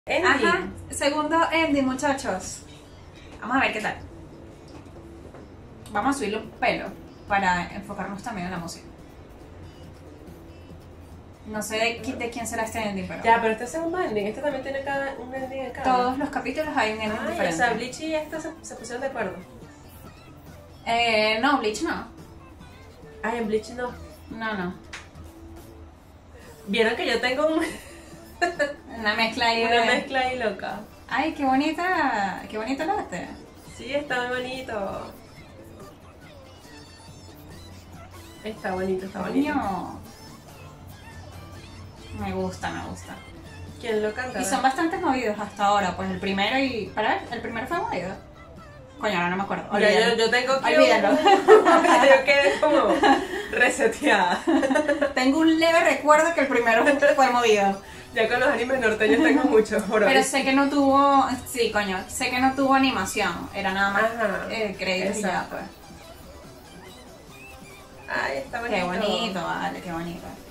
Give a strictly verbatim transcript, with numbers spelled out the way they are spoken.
Ending. Ajá, segundo ending, muchachos. Vamos a ver qué tal. Vamos a subirle un pelo para enfocarnos también en la música. No sé de, de quién será este ending, pero Ya, pero este es un ending. Este también tiene cada, un ending en cada. todos los capítulos hay un ending Ay, o diferente. sea, Bleach y esta se, se pusieron de acuerdo. Eh, no, Bleach no. Ay, en Bleach no. No, no. Vieron que yo tengo un- Una mezcla ahí una de... mezcla ahí loca. Ay, qué bonita, qué bonito el arte. Sí, está muy bonito. Está bonito, está bonito. Coño. Me gusta, me gusta. ¿Quién lo canta? Y son bastantes movidos hasta ahora, pues el primero y... Para ver, el primero fue movido. Coño, ahora no me acuerdo. Ya, Olvídalo. yo, yo tengo que Olvídalo. yo quedé como reseteada. Tengo un leve recuerdo que el primero fue movido. Ya con los animes norteños tengo muchos por hoy. Pero sé que no tuvo... Sí, coño, sé que no tuvo animación. Era nada más Ajá, eh, créditos y ya, exacto. pues. Ay, está bonito. Qué bonito, vale, qué bonito.